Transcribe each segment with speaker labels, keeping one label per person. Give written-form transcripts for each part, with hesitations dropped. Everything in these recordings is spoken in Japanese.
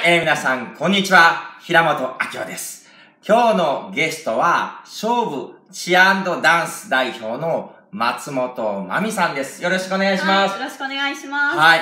Speaker 1: 皆さん、こんにちは。平本明夫です。今日のゲストは、勝負チア&ダンス代表の松本真美さんです。よろしくお願いします。
Speaker 2: よろしくお願いします。
Speaker 1: はい。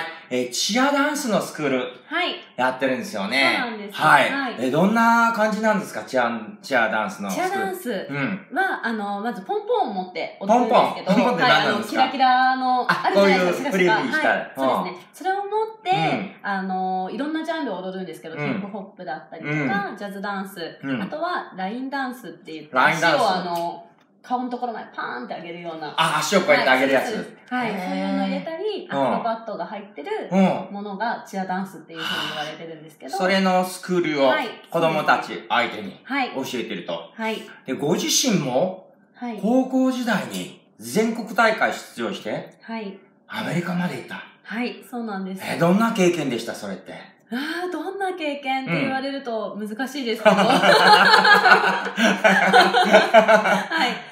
Speaker 1: チアダンスのスクール。
Speaker 2: はい。
Speaker 1: やってるんですよね。
Speaker 2: そうなんです。
Speaker 1: はい。どんな感じなんですかチアダンスのスクール。
Speaker 2: チアダンスは、まずポンポンを持って踊
Speaker 1: ポン
Speaker 2: るんですけど、
Speaker 1: ポンって何なんですか？
Speaker 2: キラキラの、あるじゃないですか、
Speaker 1: こういうフリフリした。
Speaker 2: はい。そうですね。それを持って、いろんなジャンルを踊るんですけど、ヒップホップだったりとか、ジャズダンス、あとはラインダンスって言って、足を顔のところまでパーンって上げるような。
Speaker 1: 足をこうやって上げるやつ。
Speaker 2: はい。そういうのを入れたり、アクロバットが入ってるものがチアダンスっていうふうに言われてるんですけど。
Speaker 1: それのスクールを子供たち相手に教えてると。
Speaker 2: はい。
Speaker 1: で、ご自身も高校時代に全国大会出場して、はい。アメリカまで行った。
Speaker 2: はい、そうなんです。
Speaker 1: どんな経験でしたそれって。
Speaker 2: どんな経験って言われると難しいですけど。はい。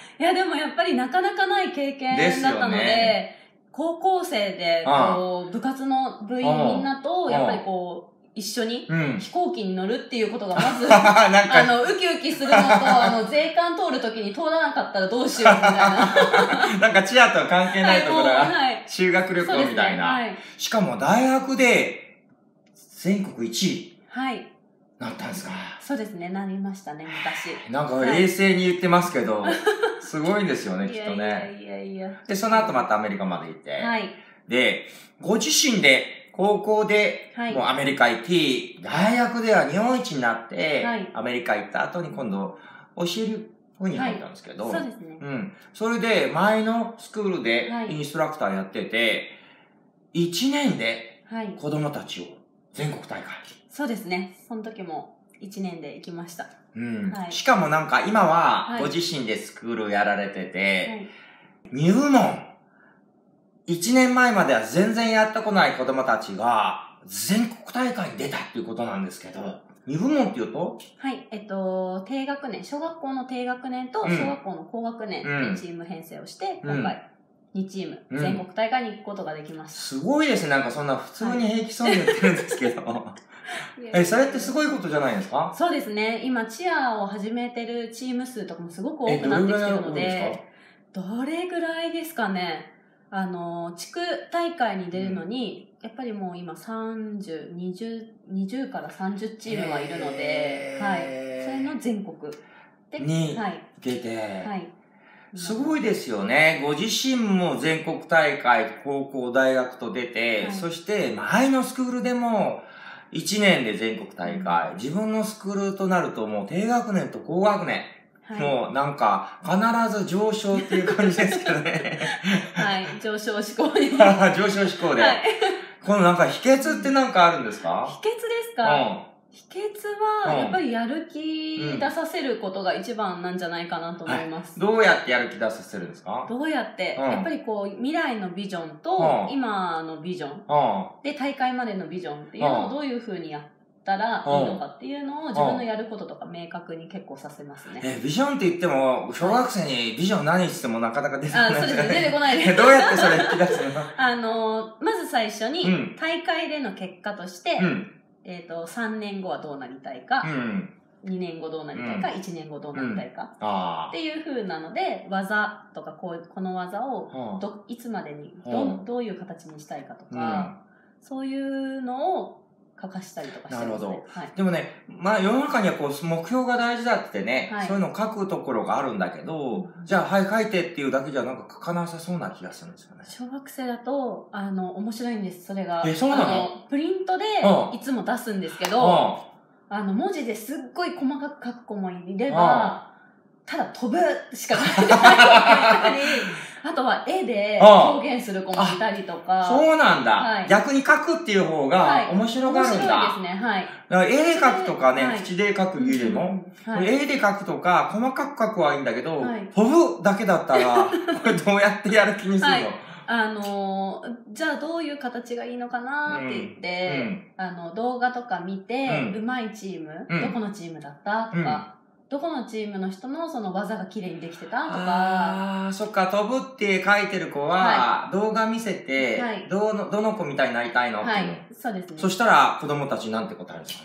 Speaker 2: いや、でもやっぱりなかなかない経験だったので、高校生で、部活の部員みんなと、やっぱり一緒に飛行機に乗るっていうことがまず、ウキウキするのと、税関通るときに通らなかったらどうしようみたいな。
Speaker 1: なんかチアとは関係ないところが、修学旅行みたいな。しかも大学で全国1位。はい。なったんですか？
Speaker 2: そうですね、なりましたね、昔。
Speaker 1: なんか冷静に言ってますけど、すごいんですよね、きっとね。
Speaker 2: いや。
Speaker 1: で、その後またアメリカまで行って。はい。で、ご自身で、高校で、もうアメリカ行き、大学では日本一になって、アメリカ行った後に今度、教える方に入ったんですけど、
Speaker 2: そうですね。
Speaker 1: それで、前のスクールでインストラクターやってて、1年で子供たちを全国大会。
Speaker 2: そうですね。その時も1年で行きました。
Speaker 1: しかもなんか今はご自身でスクールやられてて、2部門、1年前までは全然やってこない子供たちが全国大会に出たっていうことなんですけど、2部門っていうと？
Speaker 2: はい、低学年、小学校の低学年と小学校の高学年でチーム編成をして、今回2チーム、全国大会に行くことができました。
Speaker 1: すごいですね。なんかそんな普通に平気そうに言ってるんですけど。それってすごいことじゃないですか？
Speaker 2: そうですね。今、チアを始めてるチーム数とかもすごく多くなってきてるので、どれぐらいですかね。地区大会に出るのに、やっぱりもう今20から30チームはいるので、はい。それの全国で
Speaker 1: に出て、はい。すごいですよね。ご自身も全国大会、高校、大学と出て、そして前のスクールでも1年で全国大会、自分のスクールとなるともう低学年と高学年、もうなんか必ず上昇っていう感じですけどね。
Speaker 2: はい、上昇志向に。
Speaker 1: 上昇志向で。このなんか秘訣ってなんかあるんですか？
Speaker 2: 秘訣ですか？秘訣は、やっぱりやる気出させることが一番なんじゃないかなと思います。
Speaker 1: どうやってやる気出させるんですか？
Speaker 2: どうやって、やっぱり未来のビジョンと、今のビジョン、で、大会までのビジョンっていうのをどういうふうにやったらいいのかっていうのを自分のやることとか明確に結構させますね。
Speaker 1: ビジョンって言っても、小学生にビジョン何してもなかなか出てこないですよね。
Speaker 2: そうですね、出てこないです。
Speaker 1: どうやってそれ引き出す
Speaker 2: のまず最初に、大会での結果として、3年後はどうなりたいか、2年後どうなりたいか、1年後どうなりたいか、っていう風なので、技とかこの技をいつまでにどういう形にしたいかとか、そういうのを書かしたりとかしてますね。なるほど。
Speaker 1: でもね、世の中には目標が大事だってね、そういうのを書くところがあるんだけど、じゃあ、書いてっていうだけじゃなんか書かなさそうな気がするんですよね。
Speaker 2: 小学生だと、面白いんです、それが。
Speaker 1: そうなの？
Speaker 2: プリントでいつも出すんですけど、文字ですっごい細かく書く子もいれば、ただ飛ぶしか書いてない子もいたり、あとは絵で表現する子もいたりとか。
Speaker 1: そうなんだ。逆に書くっていう方が面白がるんだ。面白
Speaker 2: いですね、はい。
Speaker 1: だから絵で書くとかね、口で書く家でも、絵で書くとか細かく書くはいいんだけど、飛ぶだけだったら、これどうやってやる気にするの？
Speaker 2: じゃあどういう形がいいのかなって言って、動画とか見て、上手いチーム、どこのチームだったとか、どこのチームの人のその技が綺麗にできてたとか。
Speaker 1: そっか、飛ぶって書いてる子は、動画見せて、どの子みたいになりたいのっていうの。
Speaker 2: そうですね。
Speaker 1: そしたら子供たちなんて答えるんですか？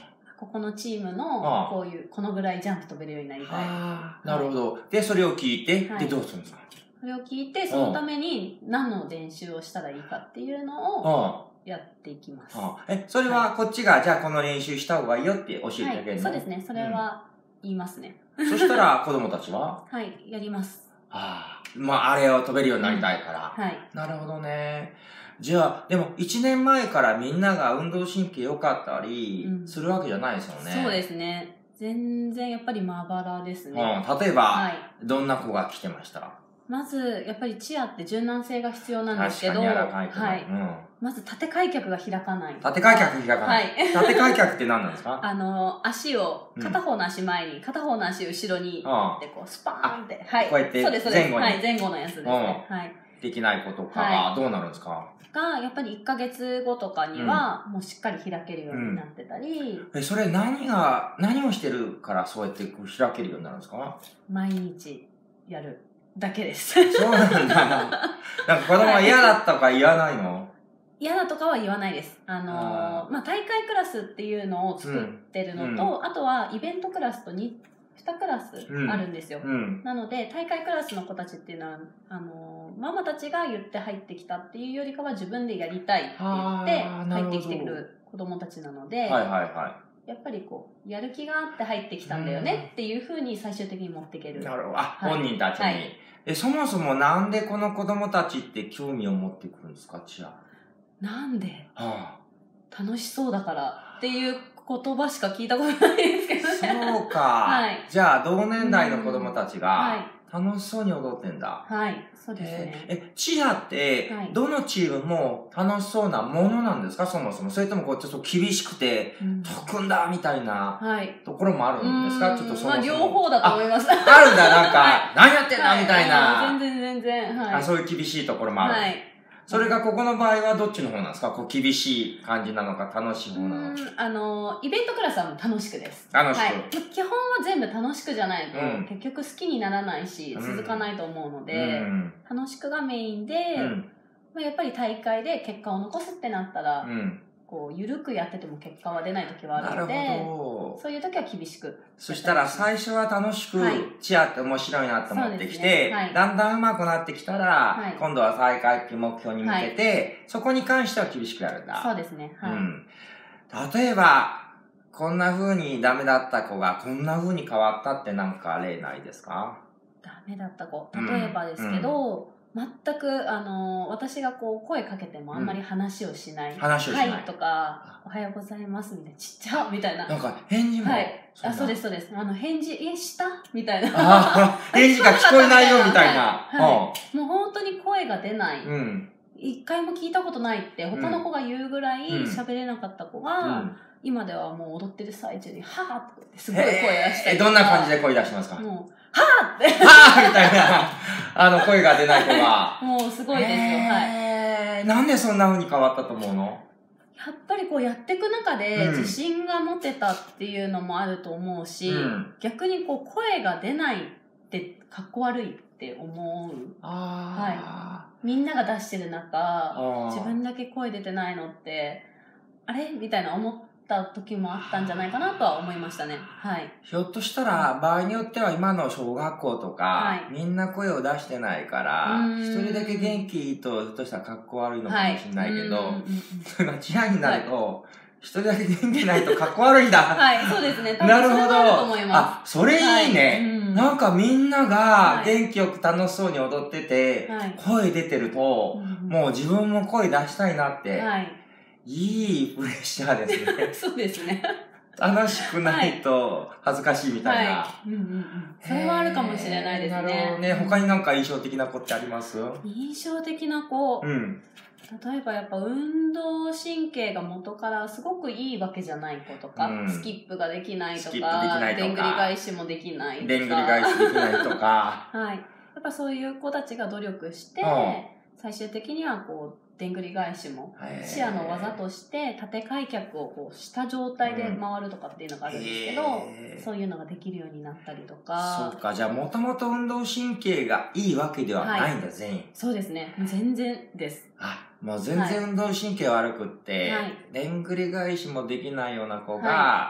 Speaker 2: ここのチームの、こういう、このぐらいジャンプ飛べるようになりたい。
Speaker 1: なるほど。で、それを聞いて、で、どうするんですか？
Speaker 2: それを聞いて、そのために何の練習をしたらいいかっていうのをやっていきます。
Speaker 1: それはこっちが、じゃあこの練習した方がいいよって教えてあげるの？
Speaker 2: そうですね。それは言いますね。
Speaker 1: そしたら子供たちは
Speaker 2: はい、やります。
Speaker 1: あれを飛べるようになりたいから。はい。なるほどね。じゃあ、でも1年前からみんなが運動神経良かったりするわけじゃないですよね。
Speaker 2: そうですね。全然やっぱりまばらですね。
Speaker 1: 例えば、どんな子が来てました？
Speaker 2: まず、やっぱりチアって柔軟性が必要なんですけど、まず縦開脚が開かない。
Speaker 1: 縦開脚開かない。縦開脚って何なんですか？
Speaker 2: 足を、片方の足前に、片方の足後ろに、でこう、スパーンって。
Speaker 1: こうやって前後に。
Speaker 2: 前後のやつですね。
Speaker 1: できない子とかがどうなるんですか？
Speaker 2: やっぱり1ヶ月後とかには、もうしっかり開けるようになってたり。
Speaker 1: それ何をしてるからそうやって開けるようになるんですか？
Speaker 2: 毎日やるだけです。
Speaker 1: そうなんだ。なんか子供は嫌だったとか言わないの？
Speaker 2: 嫌だとかは言わないです。大会クラスっていうのを作ってるのと、あとはイベントクラスと2クラスあるんですよ。なので、大会クラスの子たちっていうのは、ママたちが言って入ってきたっていうよりかは自分でやりたいって言って入ってきてくる子供たちなので、やっぱりこう、やる気があって入ってきたんだよねっていう風に最終的に持っていける。
Speaker 1: なるほど。本人たちに。そもそもなんでこの子供たちって興味を持ってくるんですか？
Speaker 2: なんで、楽しそうだからっていう言葉しか聞いたことないですけどね。
Speaker 1: そうか。じゃあ、同年代の子供たちが楽しそうに踊ってんだ。
Speaker 2: そうですね。
Speaker 1: チアって、どのチームも楽しそうなものなんですか？そもそも。それともこう、ちょっと厳しくて、特訓だみたいなところもあるんですか？ちょっとそもそも。
Speaker 2: 両方だと思います。
Speaker 1: あるんだ、なんか、何やってんだみたいな。
Speaker 2: 全然。
Speaker 1: そういう厳しいところもある。それがここの場合はどっちの方なんですか？こう厳しい感じなのか楽しい方なのか。
Speaker 2: イベントクラスはもう楽しくです。
Speaker 1: 楽しく。
Speaker 2: 基本は全部楽しくじゃないと、結局好きにならないし、続かないと思うので、楽しくがメインで、やっぱり大会で結果を残すってなったら、こう、ゆるくやってても結果は出ない時はあるので、そういう時は厳しく。
Speaker 1: そしたら最初は楽しく、チアって面白いなと思ってきて、だんだん上手くなってきたら、今度は大会っていう目標に向けて、そこに関しては厳しくやるんだ。
Speaker 2: そうですね。
Speaker 1: 例えば、こんな風にダメだった子がこんな風に変わったってなんか例ないですか？
Speaker 2: ダメだった子。例えばですけど、全く、私がこう、声かけてもあんまり話をしない。はいとか、おはようございますみたいな、ちっちゃみたいな。
Speaker 1: なんか、返事も。
Speaker 2: そうです。返事、したみたいな。
Speaker 1: 返事が聞こえないよみたいな。
Speaker 2: もう本当に声が出ない。一回も聞いたことないって他の子が言うぐらい喋れなかった子が、今ではもう踊ってる最中に、はぁってすごい声出したり。
Speaker 1: どんな感じで声出しますか？
Speaker 2: もう、はぁって。
Speaker 1: はぁみたいな、声が出ない子が。
Speaker 2: もうすごいですよ。
Speaker 1: なんでそんな風に変わったと思うの？
Speaker 2: やっぱりこうやっていく中で自信が持てたっていうのもあると思うし、逆にこう声が出ないってかっこ悪いって思う。みんなが出してる中、自分だけ声出てないのって、あれみたいな思った時もあったんじゃないかなとは思いましたね。
Speaker 1: ひょっとしたら場合によっては今の小学校とか、みんな声を出してないから、一人だけ元気とひょっとしたらかっこ悪いのかもしれないけど、それがチアになると、一人だけ元気ないとかっこ悪いんだ。
Speaker 2: そうですね。
Speaker 1: なるほど。
Speaker 2: そ
Speaker 1: れいいね。なんかみんなが元気よく楽しそうに踊ってて、声出てると、もう自分も声出したいなって、いいプレッシャーですね。
Speaker 2: そうですね。
Speaker 1: 楽しくないと恥ずかしいみたいな。
Speaker 2: それはあるかもしれないですね。
Speaker 1: なるほどね。他になんか印象的な子ってあります？
Speaker 2: 印象的な子。例えばやっぱ運動神経が元からすごくいいわけじゃない子とか、スキップができないとか、でんぐり返しもできないとか。
Speaker 1: でんぐり返しできないとか。
Speaker 2: やっぱそういう子たちが努力して、最終的にはこう、でんぐり返しも、チアの技として縦開脚をこうした状態で回るとかっていうのがあるんですけど、そういうのができるようになったりとか。
Speaker 1: そうか、じゃあもともと運動神経がいいわけではないんだ、全員。
Speaker 2: そうですね。全然です。
Speaker 1: もう全然運動神経悪くって、でんぐり返しもできないような子が、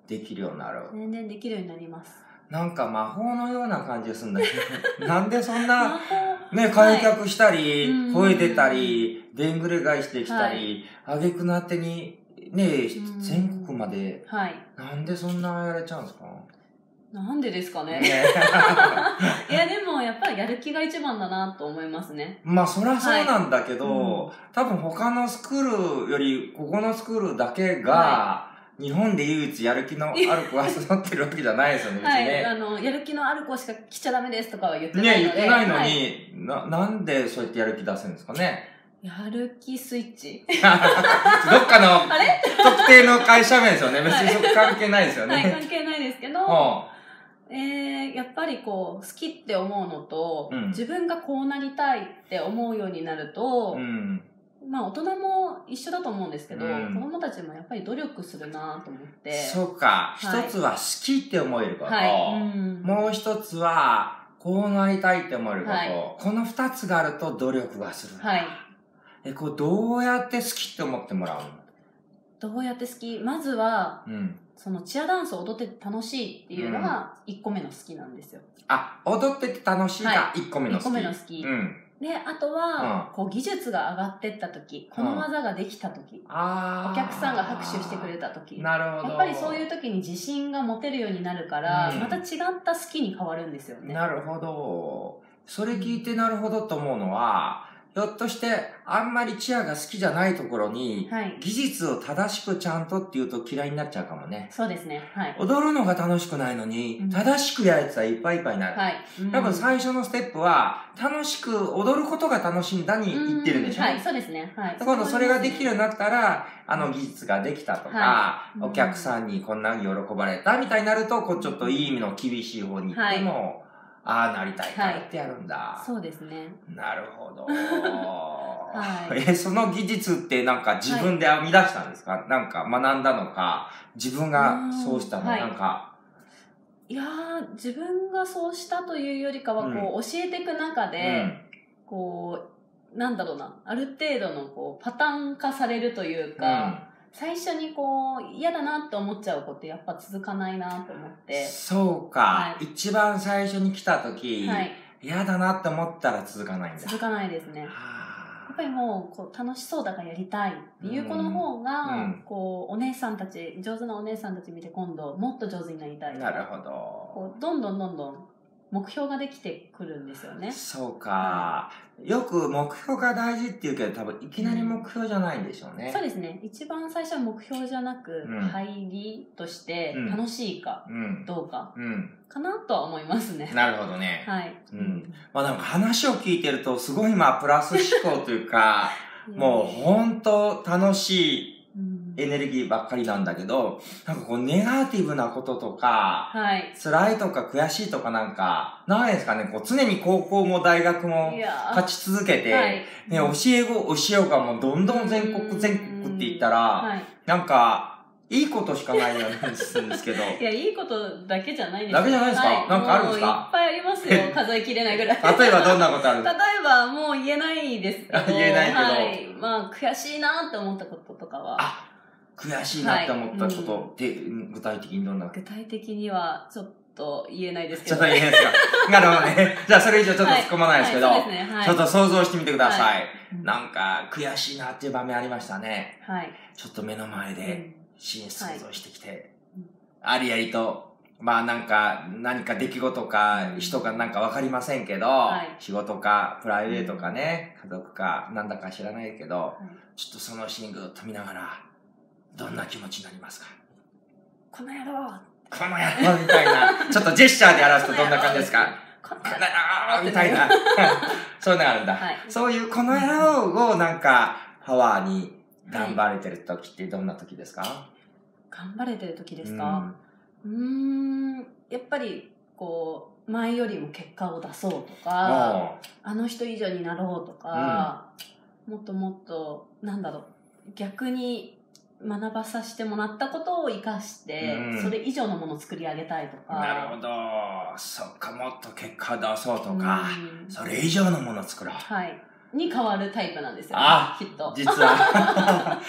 Speaker 1: できるようになる。
Speaker 2: 全然できるようになります。
Speaker 1: なんか魔法のような感じがするんだけど、なんでそんな、ね、開脚したり、吠えてたり、でんぐり返してきたり、挙句のあてに、ね、全国まで、なんでそんなやれちゃうんですか？
Speaker 2: なんでですかね。いや、でも、やっぱりやる気が一番だなと思いますね。
Speaker 1: まあ、そりゃそうなんだけど、多分他のスクールより、ここのスクールだけが、日本で唯一やる気のある子が育ってるわけじゃないですよね、別にね。
Speaker 2: はい、やる気のある子しか来ちゃダメですとかは言ってないので。
Speaker 1: ね、言ってないのに、なんでそうやってやる気出せるんですかね。
Speaker 2: やる気スイッチ
Speaker 1: どっかの特定の会社名ですよね。別にそこ関係ないですよね。
Speaker 2: はい、関係ないですけど、やっぱりこう、好きって思うのと、自分がこうなりたいって思うようになると、まあ大人も一緒だと思うんですけど、子供たちもやっぱり努力するなと思って。
Speaker 1: そうか。一つは好きって思えること。もう一つは、こうなりたいって思えること。この二つがあると努力がする。これどうやって好きって思ってもらうの？
Speaker 2: どうやって好き？まずは、そのチアダンスを踊ってて楽しいっていうのが1個目の好きなんですよ。
Speaker 1: あ、踊ってて楽しいが1個目の好き。
Speaker 2: 1個目の好き。で、あとは、こう技術が上がってった時、この技ができた時、お客さんが拍手してくれた時、
Speaker 1: なるほど。
Speaker 2: やっぱりそういう時に自信が持てるようになるから、また違った好きに変わるんですよね。
Speaker 1: なるほど。それ聞いてなるほどと思うのは、ひょっとして、あんまりチアが好きじゃないところに、技術を正しくちゃんとって言うと嫌いになっちゃうかもね。
Speaker 2: そうですね。
Speaker 1: 踊るのが楽しくないのに、正しくやるやつはいっぱいいっぱいになる。多分最初のステップは、楽しく踊ることが楽しいんだに言ってるんでしょ？
Speaker 2: そうですね。
Speaker 1: 今度それができるようになったら、技術ができたとか、お客さんにこんなに喜ばれたみたいになると、こうちょっといい意味の厳しい方に行っても、ああなりたいからってやるんだ。
Speaker 2: そうですね。
Speaker 1: なるほど。その技術ってなんか自分で編み出したんですか？なんか学んだのか、自分がそうしたの？なんか。
Speaker 2: いやー、自分がそうしたというよりかは、こう、教えていく中で、こう、なんだろうな、ある程度のこう、パターン化されるというか、最初にこう、嫌だなって思っちゃう子ってやっぱ続かないなと思って。
Speaker 1: そうか。一番最初に来た時、嫌だなって思ったら続かないんだ。
Speaker 2: 続かないですね。やっぱりもう、こう、楽しそうだからやりたいっていう子の方が、こう、お姉さんたち、上手なお姉さんたち見て今度、もっと上手になりたい。
Speaker 1: なるほど。
Speaker 2: こう、どんどん、目標ができてくるんですよね。
Speaker 1: そうか。よく目標が大事って言うけど、多分いきなり目標じゃないんでしょうね。
Speaker 2: そうですね。一番最初は目標じゃなく、入りとして楽しいかどうかかなとは思いますね。
Speaker 1: なるほどね。まあなんか話を聞いてると、すごいプラス思考というか、もう本当楽しいエネルギーばっかりなんだけど、なんかこうネガティブなこととか、辛いとか悔しいとかなんか、ないですかね、こう常に高校も大学も勝ち続けて、ね、教え子がもうどんどん全国って言ったら、なんか、いいことしかないようなんですけど。
Speaker 2: いや、いいことだけじゃないです
Speaker 1: だけじゃないですか？なんかあるんですか？
Speaker 2: いっぱいありますよ。数えきれないぐらい。
Speaker 1: 例えばどんなことあるんですか？
Speaker 2: 例えばもう言えないですけど。
Speaker 1: 言えないけど。
Speaker 2: まあ、悔しいなって思ったこととかは。
Speaker 1: 悔しいなって思ったことって、具体的にどんな？
Speaker 2: 具体的にはちょっと言えないですけど。
Speaker 1: ちょっと言えないですか？なるほどね。じゃあそれ以上ちょっと突っ込まないですけど、ちょっと想像してみてください。なんか悔しいなっていう場面ありましたね。ちょっと目の前でシーン想像してきて、ありありと、まあなんか何か出来事か人かなんかわかりませんけど、仕事かプライベートかね、家族かなんだか知らないけど、ちょっとそのシーンぐっと見ながら、どんな気持ちになりますか？
Speaker 2: この野郎
Speaker 1: みたいな。ちょっとジェスチャーで表すとどんな感じですか？この野郎みたいな。そういうのがあるんだ。そういうこの野郎をなんかパワーに頑張れてる時ってどんな時ですか？
Speaker 2: 頑張れてる時ですか？やっぱりこう、前よりも結果を出そうとか、あの人以上になろうとか、もっともっと、なんだろう、逆に学ばさせてもらったことを生かして、それ以上のものを作り上げたいとか。
Speaker 1: なるほど。そっか、もっと結果出そうとか、それ以上のものを作ろう。
Speaker 2: に変わるタイプなんですよね。きっと。
Speaker 1: 実は。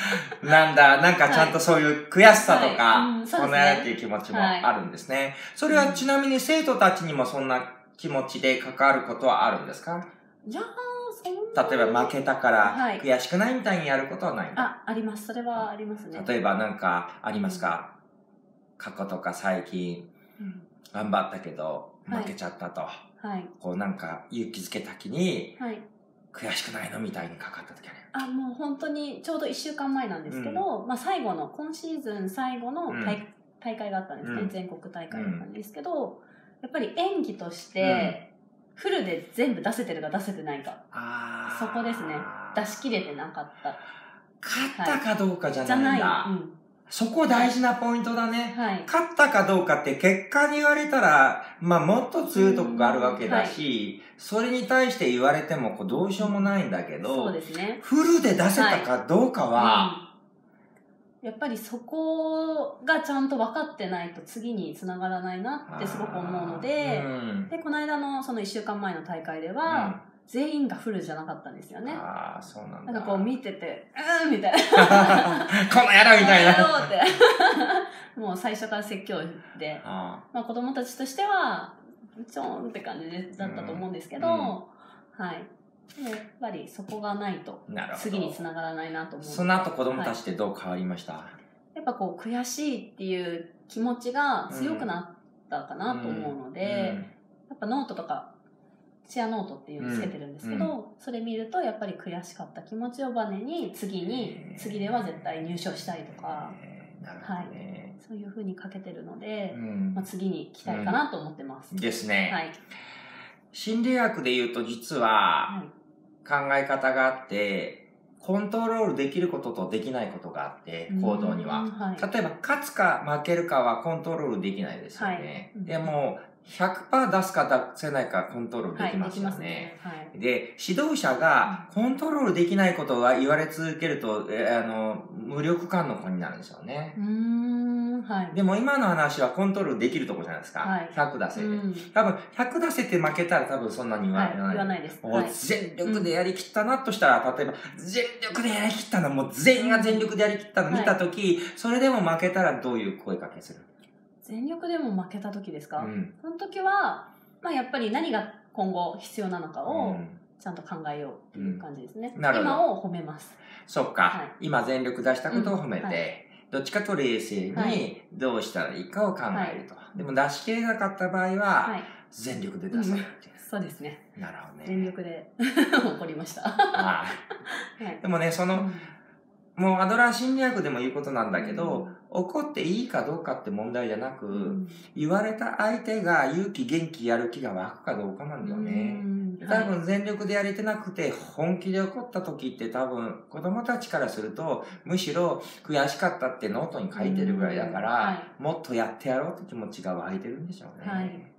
Speaker 1: なんかちゃんとそういう悔しさとか、このやっていう気持ちもあるんですね。それはちなみに生徒たちにもそんな気持ちで関わることはあるんですか？
Speaker 2: いやー、
Speaker 1: 例えば負けたから悔しくないみたいにやることはないんだ。
Speaker 2: あります。それはありますね。
Speaker 1: 例えばなんかありますか？過去とか最近、頑張ったけど負けちゃったと。こうなんか勇気づけた時に、悔しくないのみたいにかかった時はね。
Speaker 2: もう本当にちょうど1週間前なんですけど、最後の、今シーズン最後の大会があったんですね。全国大会だったんですけど、やっぱり演技として、フルで全部出せてるか出せてないか。そこですね。出し切れてなかった。
Speaker 1: 勝ったかどうかじゃないんだ。そこ大事なポイントだね。勝ったかどうかって結果に言われたら、もっと強いとこがあるわけだし、それに対して言われてもどうしようもないんだけど、
Speaker 2: そうですね。
Speaker 1: フルで出せたかどうかは、
Speaker 2: やっぱりそこがちゃんと分かってないと次につながらないなってすごく思うので、で、この間のその1週間前の大会では、全員がフルじゃなかったんですよね。
Speaker 1: そうなんだ。
Speaker 2: なんかこう見てて、みたいな。
Speaker 1: この野郎みたいな。
Speaker 2: この野郎って。もう最初から説教で、子供たちとしては、ちょーんって感じだったと思うんですけど、はい。やっぱりそこがないと次につながらないなと思う。
Speaker 1: その後子供たちってどう変わりました？
Speaker 2: やっぱこう悔しいっていう気持ちが強くなったかなと思うので、やっぱノートとかチアノートっていうのをつけてるんですけど、それ見るとやっぱり悔しかった気持ちをバネに次では絶対入賞したいとか、そういう風にかけてるので、次に行きたいかなと思ってます。
Speaker 1: ですね。心理学で言うと実は考え方があって、コントロールできることとできないことがあって、行動には。例えば、勝つか負けるかはコントロールできないですよね。でも、100% 出すか出せないかコントロールできますよね。で、指導者がコントロールできないことは言われ続けると、無力感の子になるんですよね。でも今の話はコントロールできるとこじゃないですか。100出せて。多分、100出せて負けたら多分そんなに言わ
Speaker 2: ないです。
Speaker 1: 全力でやりきったなとしたら、例えば、全力でやりきったの、もう全員が全力でやりきったの見たとき、それでも負けたらどういう声かけする？
Speaker 2: 全力でも負けた時ですか？その時は、やっぱり何が今後必要なのかをちゃんと考えようっていう感じですね。今を褒めます。
Speaker 1: そっか。今全力出したことを褒めて、どっちかと冷静にどうしたらいいかを考えると。でも出し切れなかった場合は、全力で出さないっていう。
Speaker 2: そうですね。
Speaker 1: なるほどね。
Speaker 2: 全力で怒りました。
Speaker 1: でもね、もうアドラー心理学でも言うことなんだけど、怒っていいかどうかって問題じゃなく、言われた相手が勇気元気やる気が湧くかどうかなんだよね。多分全力でやれてなくて本気で怒った時って多分子供たちからするとむしろ悔しかったってノートに書いてるぐらいだから、もっとやってやろうって気持ちが湧いてるんでしょうね。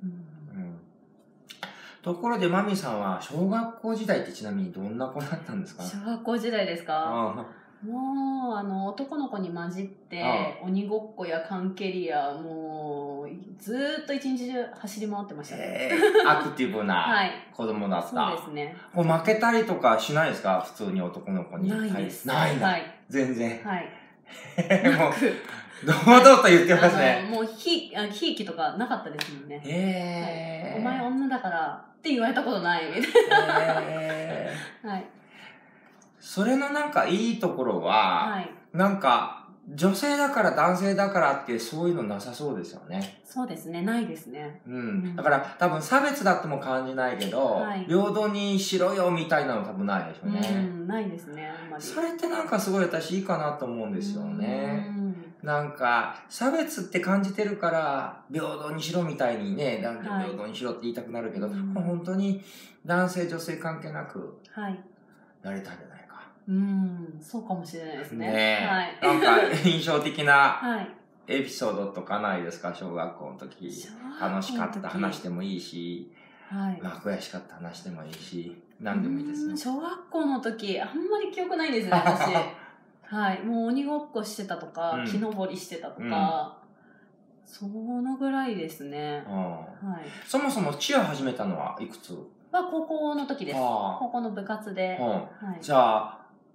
Speaker 1: ところでマミさんは小学校時代ってちなみにどんな子だったんですか？
Speaker 2: 小学校時代ですか？もう、男の子に混じって、鬼ごっこや缶蹴りや、もう、ずーっと一日中走り回ってましたね。
Speaker 1: アクティブな子供だった。
Speaker 2: そうですね。
Speaker 1: 負けたりとかしないですか？普通に男の子に。
Speaker 2: ないです。
Speaker 1: ないんだ。全然。
Speaker 2: はい。
Speaker 1: もう、堂々と言ってますね。
Speaker 2: もう、ひいきとかなかったですもんね。お前女だからって言われたことないみたいな。はい。
Speaker 1: それのなんかいいところは、なんか女性だから男性だからってそういうのなさそうですよね。
Speaker 2: そうですね、ないですね。
Speaker 1: だから多分差別だとも感じないけど、平等にしろよみたいなの多分ないでしょうね。
Speaker 2: ないですね、あんまり。
Speaker 1: それってなんかすごい私いいかなと思うんですよね。なんか差別って感じてるから平等にしろみたいにね、男女平等にしろって言いたくなるけど、本当に男性女性関係なくなれたんじゃないか。
Speaker 2: そうかもしれないですね。
Speaker 1: なんか印象的なエピソードとかないですか？小学校の時。楽しかった話でもいいし、悔しかった話でもいいし、何でもいいですね。
Speaker 2: 小学校の時、あんまり記憶ないですね、私。もう鬼ごっこしてたとか、木登りしてたとか、そのぐらいですね。
Speaker 1: そもそもチア始めたのはいくつ？
Speaker 2: 高校の時です。高校の部活で。
Speaker 1: じゃあ、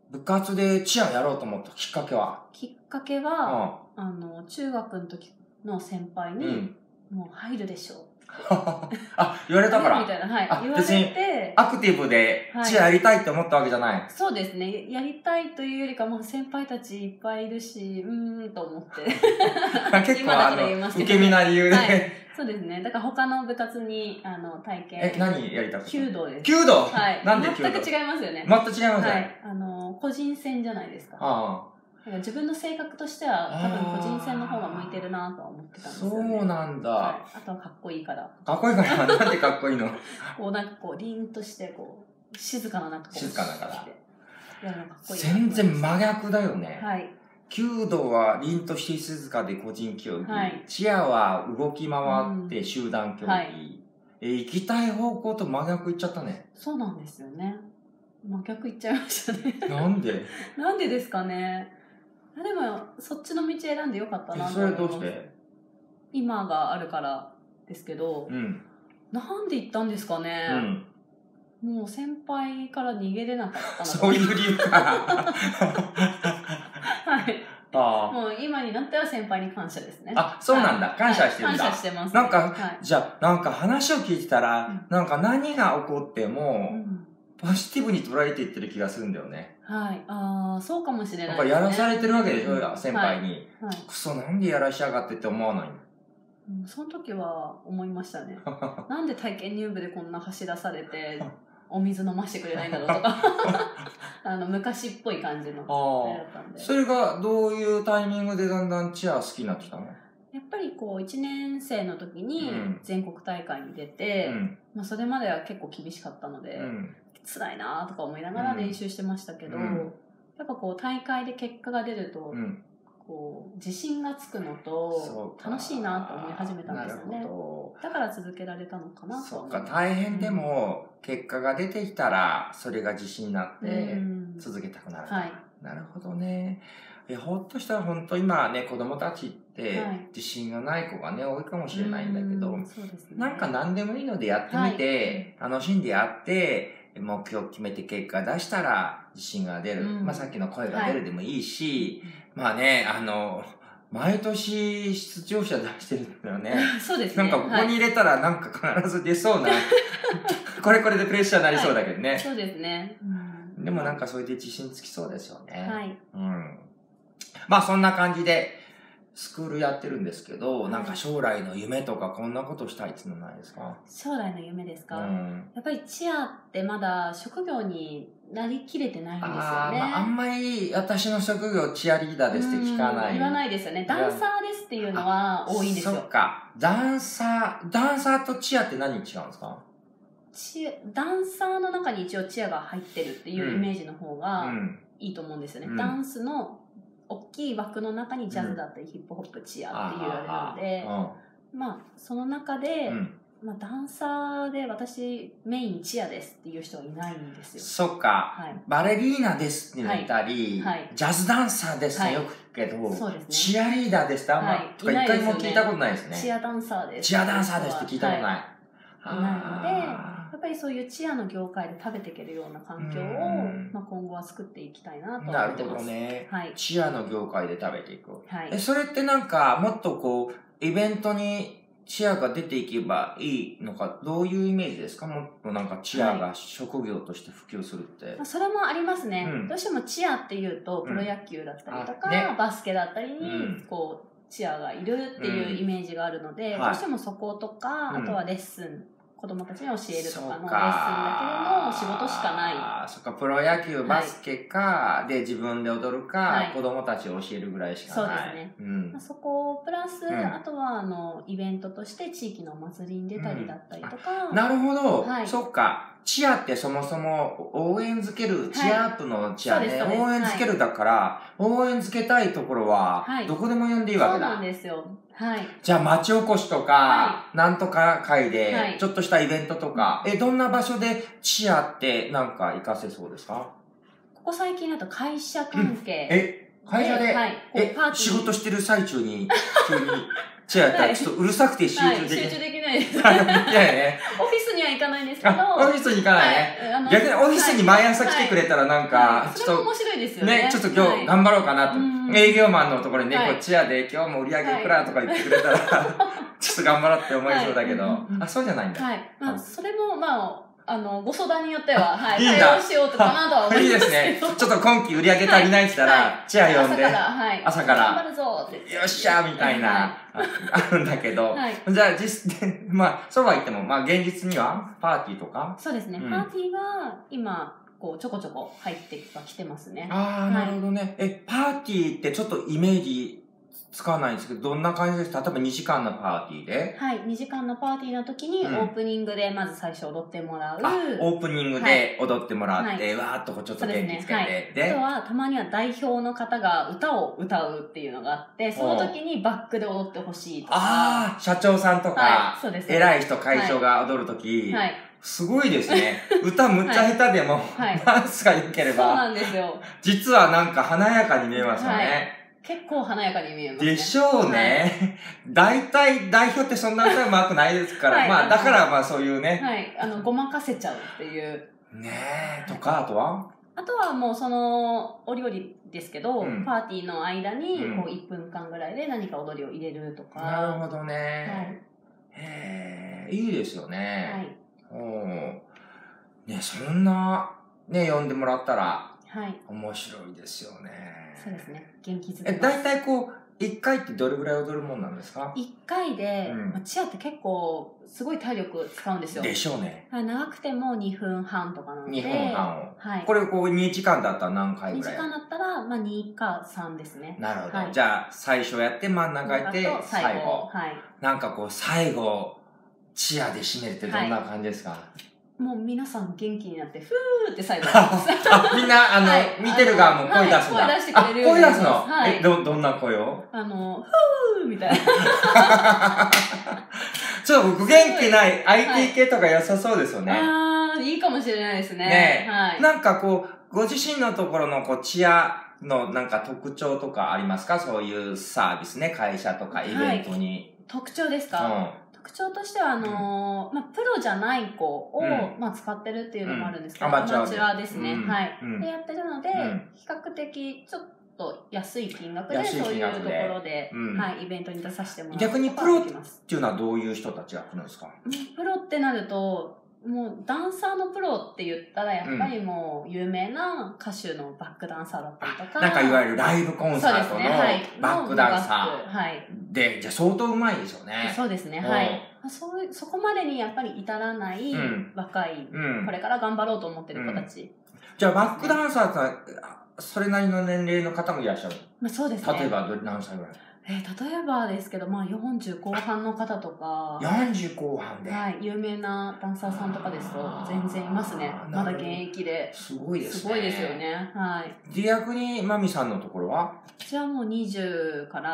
Speaker 1: 部活でチアやろうと思ったきっかけは？
Speaker 2: きっかけは、中学の時の先輩に、もう入るでしょう。
Speaker 1: あ、言われたから。
Speaker 2: みたいな、はい。言われて。
Speaker 1: アクティブでチアやりたいって思ったわけじゃない。
Speaker 2: そうですね。やりたいというよりか、もう先輩たちいっぱいいるし、と思って。
Speaker 1: 結構受け身な理由で。はい。
Speaker 2: そうですね。だから他の部活に、体験。
Speaker 1: 何やりたかった？
Speaker 2: 弓道です。
Speaker 1: 弓道？
Speaker 2: はい。
Speaker 1: なんで
Speaker 2: 全く違いますよね。
Speaker 1: 全く違いますね。
Speaker 2: はい。個人戦じゃないですか。自分の性格としては多分個人戦の方が向いてるなとは思ってたんですよね。
Speaker 1: そうなんだ。
Speaker 2: はい。あとはかっこいいから。
Speaker 1: かっこいいからなんでかっこいいの？
Speaker 2: なんか凛として静かな中
Speaker 1: 静かなから。
Speaker 2: やるのかっこいい。
Speaker 1: 全然真逆だよね。
Speaker 2: はい。
Speaker 1: 弓道は凛として静かで個人競技。はい、チアは動き回って集団競技。はい、行きたい方向と真逆行っちゃったね。
Speaker 2: そうなんですよね。真逆行っちゃいましたね。
Speaker 1: なんで？
Speaker 2: なんでですかね。でも、そっちの道選んでよかったなと思います。
Speaker 1: それどうして？
Speaker 2: 今があるからですけど、なんで行ったんですかね。もう先輩から逃げれなかったな。
Speaker 1: そういう理由か。
Speaker 2: はい。もう今になっては先輩に感謝ですね。
Speaker 1: あ、そうなんだ。感謝してるんだ。
Speaker 2: 感謝してます。
Speaker 1: なんか、じゃあ、なんか話を聞いてたら、なんか何が起こっても、ポジティブに捉えていってる気がするんだよね。
Speaker 2: はい。そうかもしれないですね。
Speaker 1: なんかやらされてるわけでしょ、先輩に。クソ、なんでやらしやがってって思わないの？
Speaker 2: その時は思いましたね。なんで体験入部でこんな走らされて、お水飲ましてくれないんだろうとか。昔っぽい感じの。
Speaker 1: それがどういうタイミングでだんだんチア好きになってきたの？
Speaker 2: やっぱり1年生の時に全国大会に出て、それまでは結構厳しかったので、辛いなとか思いながら練習してましたけど、やっぱ大会で結果が出ると、自信がつくのと楽しいなと思い始めたんですよね。だから続けられたのかなと思います。
Speaker 1: そっか、大変でも結果が出てきたらそれが自信になって続けたくなる。なるほどね。ほっとしたら本当今ね、子供たちって自信がない子がね、多いかもしれないんだけど、なんか何でもいいのでやってみて、楽しんでやって、目標を決めて結果出したら自信が出る。さっきの声が出るでもいいし、毎年出場者出してるんだよね。
Speaker 2: そうですね。
Speaker 1: なんかここに入れたらなんか必ず出そうな、これでプレッシャーになりそうだけどね。
Speaker 2: そうですね。
Speaker 1: でもなんかそれで自信つきそうですよね。はい。そんな感じで、スクールやってるんですけど、なんか将来の夢とかこんなことしたいっていうのないですか？
Speaker 2: 将来の夢ですか？やっぱりチアってまだ職業になりきれてないんですよね。
Speaker 1: あんまり私の職業チアリーダーですって聞かない。
Speaker 2: 言わないですよね。ダンサーですっていうのは多いんですよ。
Speaker 1: そっか。ダンサーとチアって何違うんですか？
Speaker 2: ダンサーの中に一応チアが入ってるっていうイメージの方がいいと思うんですよね。ダンスの大きい枠の中にジャズだったりヒップホップチアっていうあれなので、その中で、ダンサーで私メインチアですっていう人はいないんですよ。
Speaker 1: そっか。バレリーナですって言ったり、ジャズダンサーですってよく聞くけど、チアリーダーですってあんま一回も聞いたことないですね。
Speaker 2: チアダンサーです。
Speaker 1: チアダンサーですって聞いたことない。
Speaker 2: いないので、やっぱりそういうチアの業界で食べていけるような環境を、今後は作っていきたいなと思ってます。
Speaker 1: なるほどね。チアの業界で食べていく。それってなんかもっとイベントにチアが出ていけばいいのか、どういうイメージですか？もっとなんかチアが職業として普及するって。
Speaker 2: それもありますね。どうしてもチアっていうと、プロ野球だったりとか、バスケだったりに、チアがいるっていうイメージがあるので、どうしてもそことか、あとはレッスン。子供たちに教えるとかのレッスンだけでも仕事しかない。
Speaker 1: そっか、プロ野球、バスケか、で自分で踊るか、子供たちを教えるぐらいしかない。
Speaker 2: そうですね。そこプラス、あとはイベントとして地域のお祭りに出たりだったりとか。
Speaker 1: なるほど。そっか。チアってそもそも応援づける、チアアップのチアね。応援づけるだから、応援づけたいところは、どこでも呼んでいいわけだ。
Speaker 2: そうなんですよ。
Speaker 1: じゃあ町おこしとか、なんとか会で、ちょっとしたイベントとか、どんな場所でチアってなんか活かせそうですか？
Speaker 2: ここ最近だと会社関係
Speaker 1: 会社で、仕事してる最中に、急に、チェアやったらちょっとうるさくて集中できない。
Speaker 2: 集中できないです。
Speaker 1: いやね。
Speaker 2: オフィスには行かないんですけど。
Speaker 1: オフィスに行かないね。逆にオフィスに毎朝来てくれたらなんか、
Speaker 2: ちょっと面白いですよね。
Speaker 1: ね、ちょっと今日頑張ろうかなと。営業マンのところにね、こっちやで今日も売り上げいくらとか言ってくれたら、ちょっと頑張ろうって思いそうだけど、そうじゃないんだ。
Speaker 2: はい。まあ、それも、ご相談によっては、対応しようとかなとは思います。
Speaker 1: いいですね。ちょっと今期売り上げ足りないって言ったら、チェア呼んで、朝から、
Speaker 2: 頑張るぞって。
Speaker 1: よっしゃーみたいな、あるんだけど、じゃあそうは言っても、現実にはパーティーとか
Speaker 2: そうですね。パーティーは、今、ちょこちょこ入ってきてますね。
Speaker 1: なるほどね。パーティーってちょっとイメージつかないんですけど、どんな感じですか？例えば2時間のパーティーで
Speaker 2: はい、2時間のパーティーの時に、オープニングでまず最初踊ってもらう。
Speaker 1: オープニングで踊ってもらって、わーっとちょっと元気つけて。
Speaker 2: で、あとは、たまには代表の方が歌を歌うっていうのがあって、その時にバックで踊ってほしいとか。
Speaker 1: 社長さんとか、偉い人、会長が踊る時、すごいですね。歌むっちゃ下手でも、ダンスが良ければ。
Speaker 2: そうなんですよ。
Speaker 1: 実はなんか華やかに見えますよね。
Speaker 2: 結構華やかに見えますね。
Speaker 1: でしょうね。大体、代表ってそんな歌うまくないですから。だからそういうね。
Speaker 2: はい。ごまかせちゃうっていう。
Speaker 1: ねえ。とか、あとは
Speaker 2: もうお料理ですけど、パーティーの間に、1分間ぐらいで何か踊りを入れるとか。
Speaker 1: なるほどね。いいですよね。ね、そんな、ね、呼んでもらったら、面白いですよね。
Speaker 2: そうですね。元気づけます。
Speaker 1: だいたい1回ってどれぐらい踊るもんなんですか？
Speaker 2: 1 回で、チアって結構、すごい体力使うんですよ。
Speaker 1: でしょうね。
Speaker 2: 長くても2分半とかなので。
Speaker 1: 2分半を。これ2時間だったら何回ぐらい？
Speaker 2: 2 時間だったら、2か3ですね。
Speaker 1: なるほど。じゃあ、最初やって真ん中やって、最後。なんか最後、チアで締めるってどんな感じですか？
Speaker 2: もう皆さん元気になって、ふーって最後。
Speaker 1: みんな、見てる側も声出すんだ。
Speaker 2: 声出してくれるように。
Speaker 1: 声出すの？どんな声を？
Speaker 2: ふーみたいな。
Speaker 1: ちょっと僕元気ない IT 系とか良さそうですよね。
Speaker 2: いいかもしれないですね。
Speaker 1: なんかご自身のところのチアのなんか特徴とかありますか？そういうサービスね、会社とかイベントに。
Speaker 2: 特徴ですか？特徴としては、プロじゃない子を、使ってるっていうのもあるんですけど、アマチュアですね。で、やってるので、比較的、ちょっと安い金額で、そういうところで、イベントに出させてもらう。
Speaker 1: 逆にプロっていうのはどういう人たちが来るんですか？
Speaker 2: プロってなると、もうダンサーのプロって言ったらやっぱりもう有名な歌手のバックダンサーだったりとか、
Speaker 1: なんかいわゆるライブコンサートのバックダンサーで、じゃあ相当うまいでしょうね。
Speaker 2: そうですね。そこまでにやっぱり至らない若い、これから頑張ろうと思ってる子たち。
Speaker 1: じゃあバックダンサーってそれなりの年齢の方もいらっしゃる？
Speaker 2: そうですね。
Speaker 1: 例えば何歳ぐらい？
Speaker 2: 例えばですけど、40後半の方とか。
Speaker 1: 40後半で。
Speaker 2: 有名なダンサーさんとかですと、全然いますね。まだ現役で。
Speaker 1: すごいですね。
Speaker 2: すごいですよね。
Speaker 1: 逆に、マミさんのところは？
Speaker 2: 私はもう20から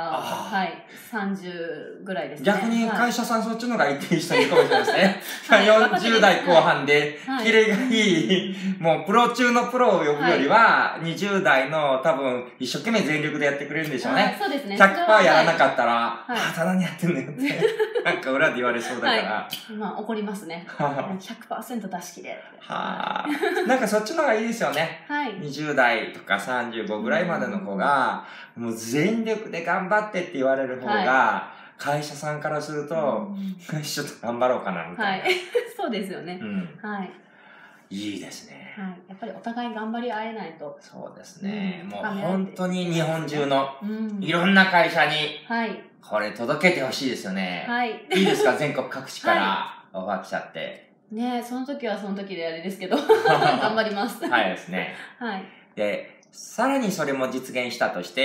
Speaker 2: 、30ぐらいですね。
Speaker 1: 逆に会社さんそっちの方が一定したいかもしれないですね。40代後半で、キレがいい、もうプロ中のプロを呼ぶよりは、20代の多分一生懸命全力でやってくれるんでしょうね。
Speaker 2: そうですね。
Speaker 1: 100%やらなかったら、ただにやってんのよって、なんか裏で言われそうだから。
Speaker 2: 怒りますね。100% 出し切れ。
Speaker 1: なんかそっちの方がいいですよね。20代とか35ぐらいまでの子が、もう全力で頑張ってって言われる方が、会社さんからすると、ちょっと頑張ろうかなみたいな。
Speaker 2: そうですよね。
Speaker 1: いいですね。
Speaker 2: やっぱりお互い頑張り合えないと。
Speaker 1: そうですね。もう本当に日本中のいろんな会社に、これ届けてほしいですよね。いいですか？全国各地からオファー来ちゃって。
Speaker 2: ね、その時はその時であれですけど、頑張ります。
Speaker 1: ですね。で、さらにそれも実現したとして、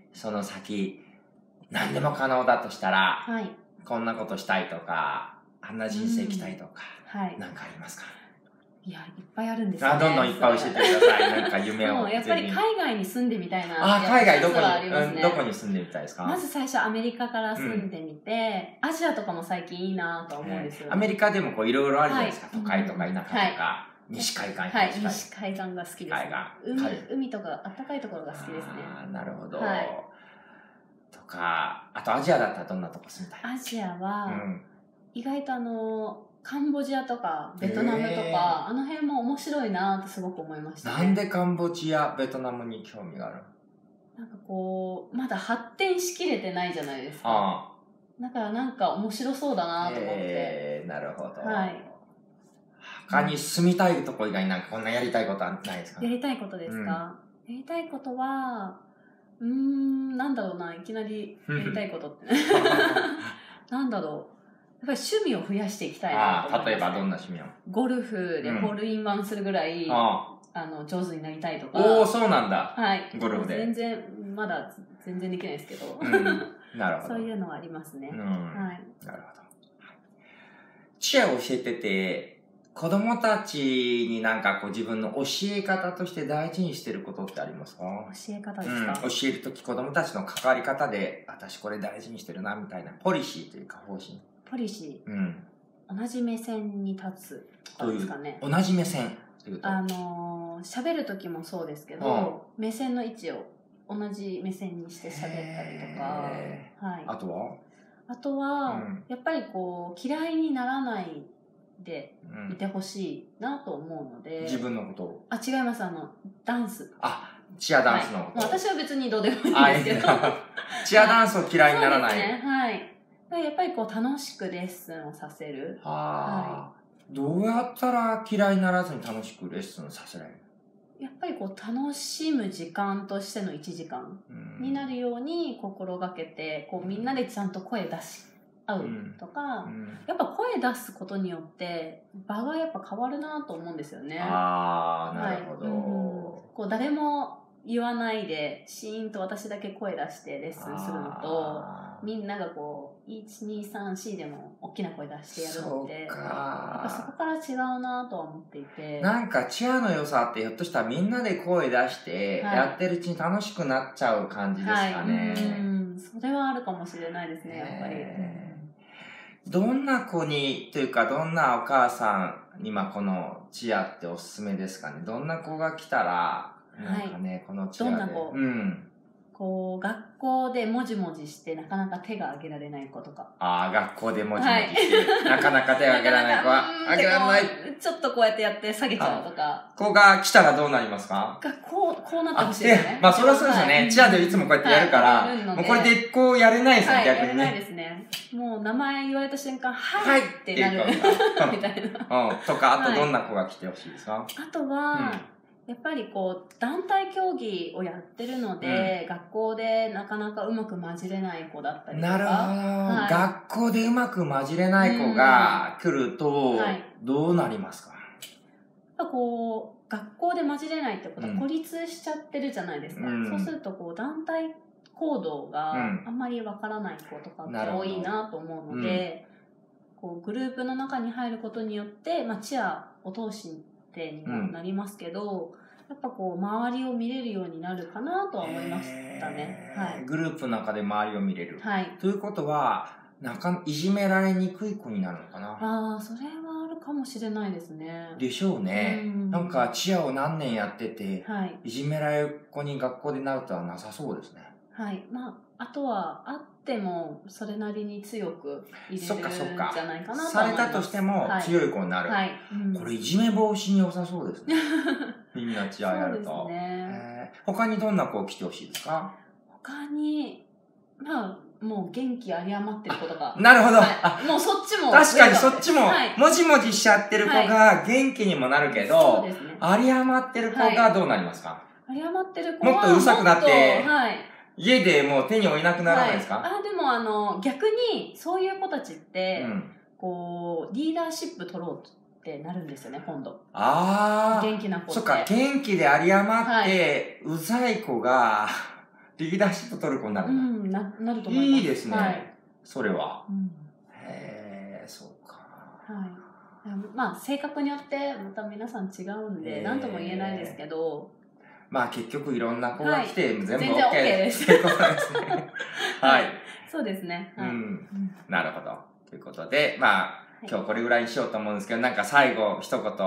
Speaker 1: その先、何でも可能だとしたら、こんなことしたいとか、あんな人生生きたいとか、なんかありますか？
Speaker 2: いや、いっぱいあるんですよね。
Speaker 1: どんどんいっぱい教えてください。なんか夢を。
Speaker 2: やっぱり海外に住んでみたいな。
Speaker 1: 海外どこに住んでみたいですか？
Speaker 2: まず最初アメリカから住んでみて、アジアとかも最近いいなと思うんですよ。
Speaker 1: アメリカでもいろいろあるじゃないですか。都会とか田舎とか。 西海岸。
Speaker 2: はい、西海岸が好きですね。海とか暖かいところが好きですね。
Speaker 1: なるほど。とか、あとアジアだったらどんなとこ住みたい？
Speaker 2: アジアは、意外とカンボジアとかベトナムとか、あの辺も面白いなってすごく思いましたね。
Speaker 1: なんでカンボジア、ベトナムに興味がある？
Speaker 2: なんかまだ発展しきれてないじゃないですか。だからなんか面白そうだなと思って。
Speaker 1: なるほど。
Speaker 2: はい。
Speaker 1: 他に住みたいとこ以外になんかこんなやりたいことはないですか？
Speaker 2: やりたいことですか？やりたいことは、なんだろうな、いきなりやりたいことって。なんだろう。やっぱり趣味を増やしていきたいなと思います、ね。
Speaker 1: 例えばどんな趣味を？
Speaker 2: ゴルフでホールインワンするぐらい、上手になりたいとか。
Speaker 1: おー、そうなんだ。
Speaker 2: はい。
Speaker 1: ゴルフで。
Speaker 2: まだ全然できないですけど。
Speaker 1: なるほど。
Speaker 2: そういうのはありますね。はい。
Speaker 1: なるほど。チアを教えてて、子供たちになんか自分の教え方として大事にしてることってありますか？
Speaker 2: 教え方ですか？
Speaker 1: 教えるとき子供たちの関わり方で、私これ大事にしてるな、みたいな、ポリシーというか方針。
Speaker 2: ポリシー？同じ目線に立つとかですかね。
Speaker 1: 同じ目線というと？
Speaker 2: 喋るときもそうですけど、目線の位置を同じ目線にして喋ったりとか。はい。あとは、やっぱり嫌いにならないでいてほしいなと思うので。
Speaker 1: 自分のことを？
Speaker 2: 違います。ダンス。
Speaker 1: チアダンスのこと。
Speaker 2: 私は別にどうでもいいんですけど。
Speaker 1: チアダンスを嫌いにならない。
Speaker 2: そうですね。はい。やっぱり楽しくレッスンをさせる。
Speaker 1: どうやったら嫌いにならずに楽しくレッスンさせられる？
Speaker 2: やっぱり楽しむ時間としての1時間になるように心がけて、みんなでちゃんと声出し合うとか、やっぱ声出すことによって場がやっぱ変わるなと思うんですよね。
Speaker 1: なるほど。
Speaker 2: 誰も言わないでシーンと私だけ声出してレッスンするのと、みんなが1,2,3,4でも大きな声出してやるのって、やっぱそこから違うなとは思っていて。
Speaker 1: なんかチアの良さってひょっとしたらみんなで声出してやってるうちに楽しくなっちゃう感じですかね。
Speaker 2: それはあるかもしれないですね、やっぱり。
Speaker 1: どんな子にというかどんなお母さんにこのチアっておすすめですかね？どんな子が来たらなんかね、このチアで。
Speaker 2: どんな子？学校でもじもじしてなかなか手が挙げられない子とか。
Speaker 1: 学校でもじもじして、なかなか手が挙げられない子は、挙げられない。
Speaker 2: ちょっとこうやってやって下げちゃうとか。
Speaker 1: 子が来たらどうなりますか？
Speaker 2: こうなってほしいですね。
Speaker 1: それはそうですよね。チアでいつもこうやってやるから、もうこれでやれないですよ、逆にね。
Speaker 2: やれないですね。もう名前言われた瞬間、はいってなる。みたいな。
Speaker 1: とか、あとどんな子が来てほしいですか？
Speaker 2: あとは、やっぱり団体競技をやってるので、学校でなかなかうまく混じれない子だったりとか。
Speaker 1: なるほど。学校でうまく混じれない子が来ると、どうなりますか？
Speaker 2: 学校で混じれないってことは孤立しちゃってるじゃないですか。そうすると団体行動があんまりわからない子とかって多いなと思うので、グループの中に入ることによって、チアを通してにはなりますけど、やっぱ周りを見れるようになるかなとは思いましたね。
Speaker 1: グループの中で周りを見れる。ということは、いじめられにくい子になるのかな？
Speaker 2: それはあるかもしれないですね。
Speaker 1: でしょうね。なんかチアを何年やってて、いじめられる子に学校でなるとはなさそうですね。
Speaker 2: あとはあってもそれなりに強く入れるんじゃないかなと思います。
Speaker 1: されたとしても強い子になる。これいじめ防止に良さそうですね。みんなチアやると。そうですね。他にどんな子来てほしいですか？
Speaker 2: 他に、もう元気有り余ってる子とか。
Speaker 1: なるほど。
Speaker 2: もうそっちも。
Speaker 1: 確かにそっちも、もじもじしちゃってる子が元気にもなるけど、有り余ってる子がどうなりますか？
Speaker 2: 有り余ってる子は
Speaker 1: もっとうるさくなって、家でもう手に負えなくならないですか？
Speaker 2: でも逆にそういう子たちって、リーダーシップ取ろうってなるんですよね、今度。元気な子って。
Speaker 1: そっか、元気で有り余って、うざい子が、リーダーシップ取る子になるん
Speaker 2: だ。なると思います。
Speaker 1: いいですね。それは。そうか。
Speaker 2: 性格によってまた皆さん違うんで、何とも言えないですけど。
Speaker 1: 結局いろんな子が来て、全部 OK
Speaker 2: です。
Speaker 1: っていうことですね。
Speaker 2: そうですね。
Speaker 1: なるほど。ということで、今日これぐらいにしようと思うんですけど、なんか最後一言、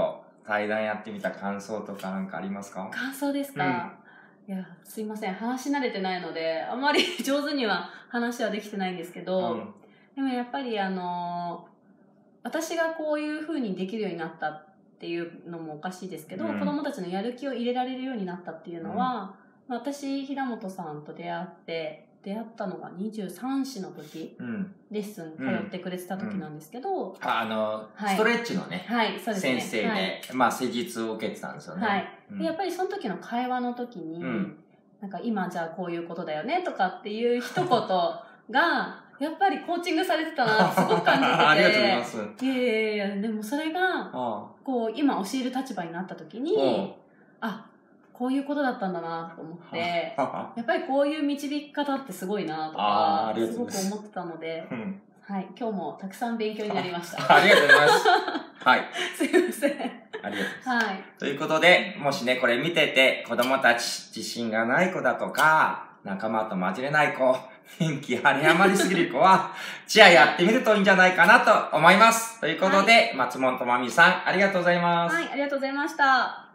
Speaker 1: 対談やってみた感想とかなんかありますか？
Speaker 2: 感想ですか？いや、すいません。話し慣れてないので、あまり上手には話はできてないんですけど、でもやっぱり私がこういう風にできるようになったっていうのもおかしいですけど、子供たちのやる気を入れられるようになったっていうのは、私、平本さんと出会ったのが23歳の時、レッスン通ってくれてた時なんですけど、
Speaker 1: ストレッチのね、
Speaker 2: そうですね、
Speaker 1: 先生で、施術を受けてたんですよね。
Speaker 2: でやっぱりその時の会話の時に、なんか今じゃあこういうことだよねとかっていう一言が、やっぱりコーチングされてたなってすごく感じてて。
Speaker 1: ありがとうございます。
Speaker 2: いや、でもそれが、こう、今教える立場になった時に、こういうことだったんだなと思って、やっぱりこういう導き方ってすごいなとか、すごく思ってたので、はい、今日もたくさん勉強になりました。
Speaker 1: ありがとうございます。はい。
Speaker 2: すいません。
Speaker 1: ありがとうございます。はい。ということで、もしね、これ見てて、子供たち自信がない子だとか、仲間と混じれない子、元気あり余りすぎる子は、チアやってみるといいんじゃないかなと思います。ということで、松本まみさん、ありがとうございます。
Speaker 2: はい、ありがとうございました。